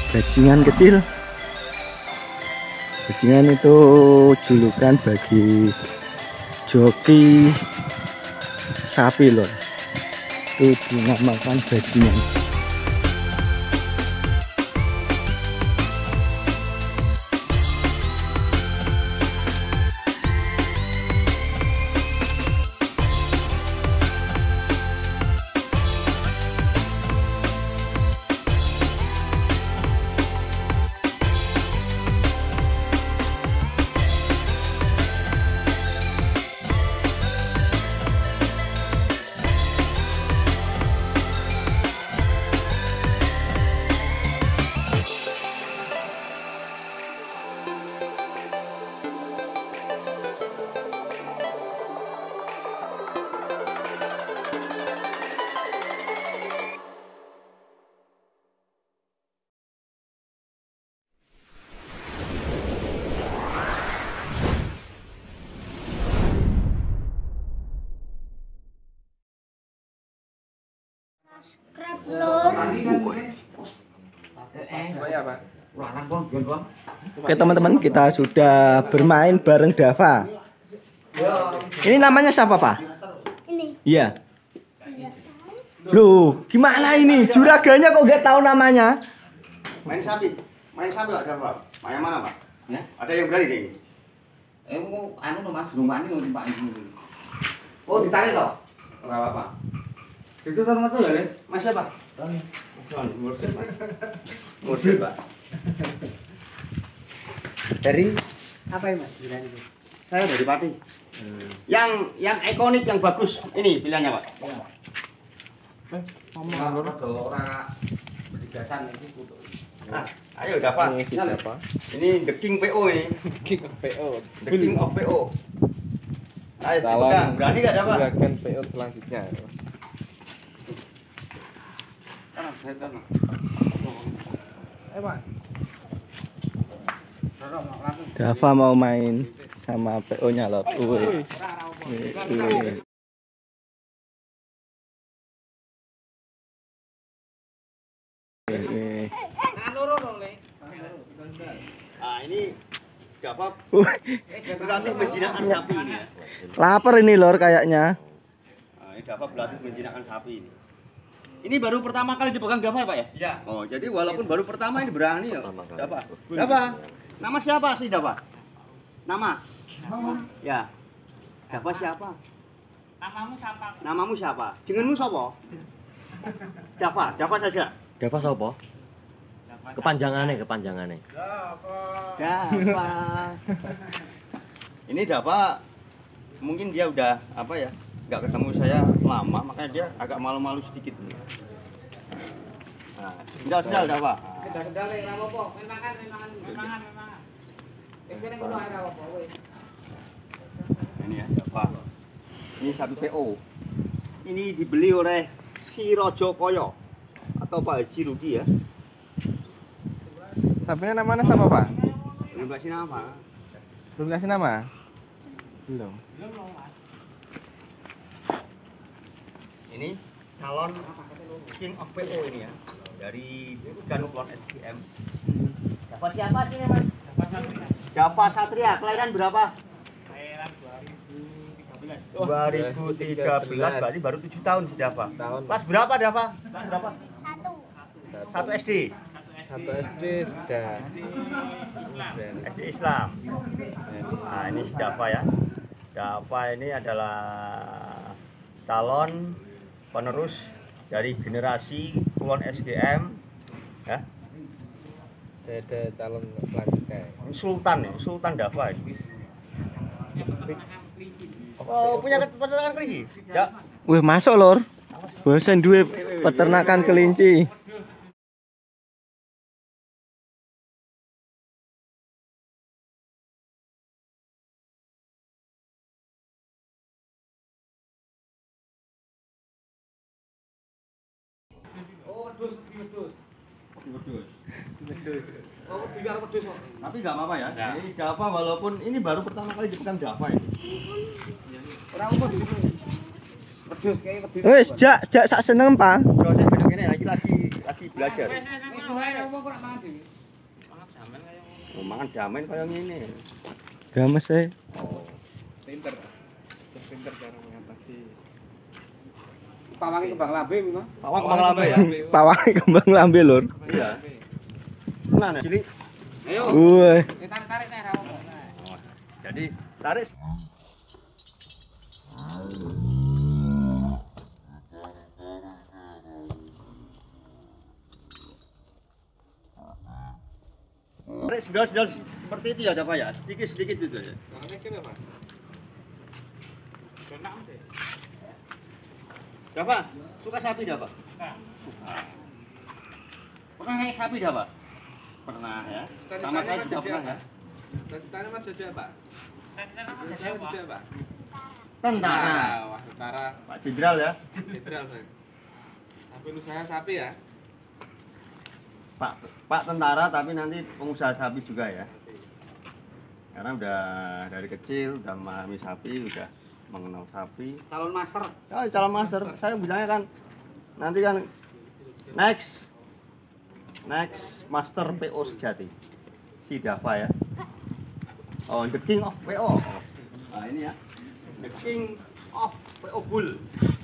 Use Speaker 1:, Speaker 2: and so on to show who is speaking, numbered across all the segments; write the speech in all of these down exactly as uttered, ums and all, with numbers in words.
Speaker 1: Bajingan kecil. Bajingan itu julukan bagi joki sapi loh. Itu dinamakan bajingan. Oke teman-teman, kita sudah bermain bareng Dava. Ini namanya siapa Pak?
Speaker 2: Ini.
Speaker 1: Iya. Loh, gimana ini? Juraganya kok nggak tahu namanya?
Speaker 3: Main sapi, main sapi ada Pak. Main mana Pak? Ya? Ada yang berani ini?
Speaker 4: Eh mau anu loh Mas, rumah ini mau Pak ini. Oh ditarik toh? Enggak apa-apa. Itu kan tuh ya,
Speaker 3: Mas siapa? Tony. Tony, Mursid Pak. Mursid Pak. Dari apa ya Mas? Saya dari Pati. Hmm. Yang yang ikonik, yang bagus ini pilihannya Pak.
Speaker 4: Ya. Eh, ngomong lho ora berdigasan iki kudu.
Speaker 3: Ah, ayo dapat.
Speaker 1: Ini apa?
Speaker 3: Ini The King P O ini.
Speaker 1: King of P O.
Speaker 3: The King of P O. Ayo,
Speaker 1: Calon
Speaker 3: pegang. Berani enggak dapat?
Speaker 1: juragan P O selanjutnya.
Speaker 3: Kanan, saya kanan.
Speaker 1: Eh, Pak. Dava mau main sama P O-nya loh. Wih. Wih.
Speaker 3: Ah, ini Dava berlatih menjinakkan sapi ini ya.
Speaker 1: Lapar ini lor kayaknya.
Speaker 3: Nah, ini Dava berlatih menjinakkan sapi ini. Ini baru pertama kali dipegang Dava ya Pak ya? Iya. Oh, jadi walaupun baru pertama ini berani ya. Dava. Dava. Nama siapa sih Dava? Nama? Nama. Ya. Dava siapa?
Speaker 2: Namamu siapa?
Speaker 3: Namamu siapa? Jenengmu siapa? Dava, Dava saja.
Speaker 5: Dava sapa? Kepanjangane, kepanjangane.
Speaker 3: Dava. Ini Dava mungkin dia udah apa ya? Nggak ketemu saya lama, makanya dia agak malu-malu sedikit. Nah, sendal-sendal Dava.
Speaker 4: Sendal-sendal ning ra apa-apa, makan makan makan makan. Wis kene ngono ae ra apa-apa wis.
Speaker 3: Ini ya, Dava. Ini sapi P O. Ini dibeli oleh si Rojo Koyo atau Pak Haji Rudi ya.
Speaker 1: Sapinya namanya siapa Pak?
Speaker 3: Belum kasih nama.
Speaker 1: Belum kasih nama? Belum.
Speaker 3: Ini calon King of P O ini ya, dari Ganuklon S G M. Dava siapa sih Mas? Dava Satria, kelahiran berapa?
Speaker 2: Kelahiran dua ribu tiga belas.
Speaker 3: dua ribu tiga belas, berarti baru tujuh tahun si Dava. Kelas berapa Dava? Kelas berapa?
Speaker 2: Satu.
Speaker 3: Satu S D.
Speaker 1: Satu S D sudah.
Speaker 3: S D Islam. Nah, ini si Dava ya. Dava ini adalah calon penerus dari generasi Kulon S G M ya.
Speaker 1: Ada calon selanjutnya.
Speaker 3: Ini Sultan nih, Sultan Dava ini. Oh, punya peternakan kelinci? Ya.
Speaker 1: Wih, masuk lor. Bosan duwe peternakan kelinci.
Speaker 4: Oh, wedhus, wedhus.
Speaker 3: Wedhus.
Speaker 4: Oh, digar wedhus kok.
Speaker 3: Tapi nggak apa-apa ya. Ini Dava walaupun ini baru pertama kali dipegang Dava ini.
Speaker 4: Ora apa gitu. Wedhus kayak wedhus.
Speaker 1: Wis, jak, jak sak seneng, Pak.
Speaker 3: Proses bentuk ini lagi lagi lagi B belajar.
Speaker 4: Wis mulai apa kok mangan dhewe.
Speaker 2: Mangan jaman kayak ngono.
Speaker 3: Oh, mangan damen kaya ngene.
Speaker 1: Games e.
Speaker 3: Oh.
Speaker 6: Pinter. Pinter cara mengatasi.
Speaker 4: Pawange kembang lambe Mas.
Speaker 3: Pawang kembang lambe ya.
Speaker 1: Pawang kembang lambe lur.
Speaker 3: Iya. Tenan ya, cilik.
Speaker 4: Ayo.
Speaker 1: Woi.
Speaker 4: Tarik-tarik nek ra apa.
Speaker 3: Oh, jadi tarik. Tarik sedal-sedal seperti itu ya, Pak ya. Sedikit-sedikit itu ya.
Speaker 6: Caranya kene, Pak.
Speaker 2: Benak deh.
Speaker 3: Dafa, suka sapi Dafa?
Speaker 2: Suka.
Speaker 3: Suka. Pernah naik sapi Dafa? Pernah ya. Sama saya juga pernah ya.
Speaker 6: Tanya Mas jadi apa?
Speaker 2: Tentara apa
Speaker 6: Saya
Speaker 2: jadi apa?
Speaker 6: jadi apa?
Speaker 3: Tentara.
Speaker 6: Wah, tentara
Speaker 3: Pak Jenderal ya.
Speaker 6: jenderal saya. Tapi usaha sapi ya.
Speaker 3: Pak Pak tentara tapi nanti pengusaha sapi juga ya. Karena udah dari kecil udah memahami sapi, udah mengenal sapi.
Speaker 4: Calon master.
Speaker 3: Ya, calon master. Saya bilangnya kan nanti kan next next master P O sejati. Si Dafa ya. Oh, the king of P O. Nah, ini ya. The king of P O Bull.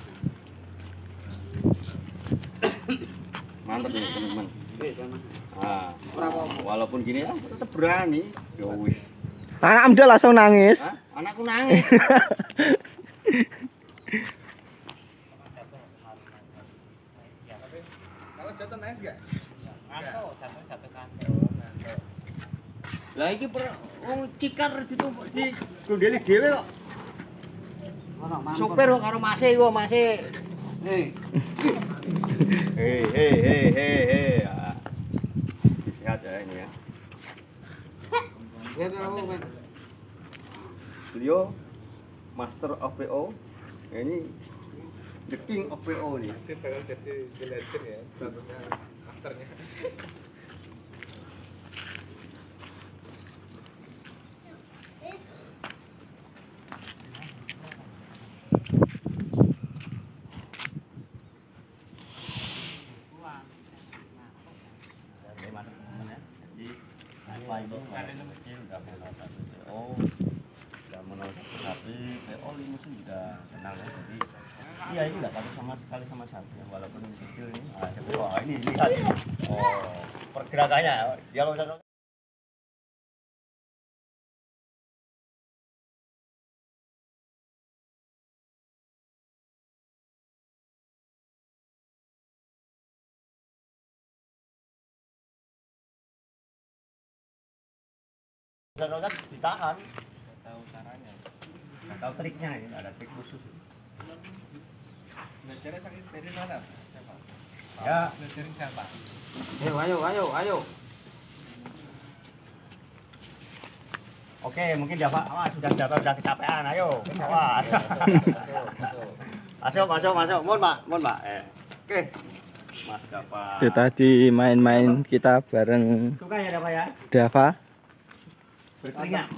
Speaker 3: Mantap nih, teman-teman. Ah, walaupun gini ya, tetap berani. Yowis.
Speaker 1: Anak Amda langsung nangis.
Speaker 3: Hah? Anakku nangis.
Speaker 6: Kalau jatuh naik enggak?
Speaker 2: Ngantuk, jatuh jatuh kantor.
Speaker 3: Lah iki per wong cikar itu di Gundeli dhewe kok. Supir kok karo Mase iku Mase.
Speaker 4: Hei.
Speaker 3: Hei hei hei hei hei. Ah. Sehat ya ini ya.
Speaker 4: Ya apa Mas?
Speaker 3: Beliau Master of P O. Ini the king of P O nih.
Speaker 6: Nanti bakal jadi legend ya, satunya masternya.
Speaker 3: Oh, udah menolak sapi, P O ini sih udah kenal ya. Jadi iya ini nggak takut sama sekali sama sapi, walaupun ini kecil ini. Ah, tapi wah ini lihat. Oh, pergerakannya dia loncat. Loncat ditahan.
Speaker 6: Nggak tahu caranya.
Speaker 3: Nggak tahu triknya ini, ada trik khusus.
Speaker 6: Belajarnya sakit dari mana? Siapa?
Speaker 3: Ya,
Speaker 6: Belajarin siapa?
Speaker 4: Ayo, ayo, ayo, ayo.
Speaker 3: oke mungkin Dafa awas sudah Dafa udah kecapean, ayo. Awas. Masuk, masuk, masuk. Mohon Pak, mohon Pak. Eh. Oke. Mas Dafa.
Speaker 1: Itu tadi main-main kita bareng
Speaker 3: Suka ya Dafa ya?
Speaker 1: Dafa.
Speaker 3: Berkeringat.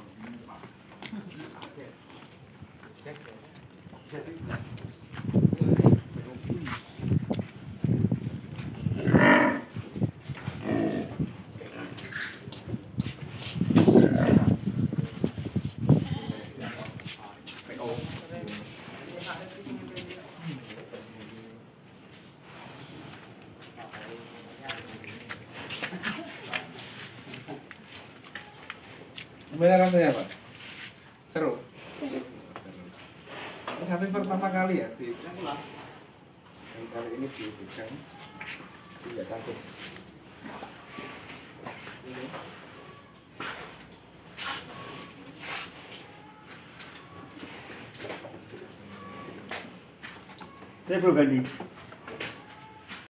Speaker 6: Gimana rasanya Pak? Seru? Ini sampai pertama kali ya di yang kali ini di Bujang. Tidak takut.
Speaker 3: Saya Bro Gandhi.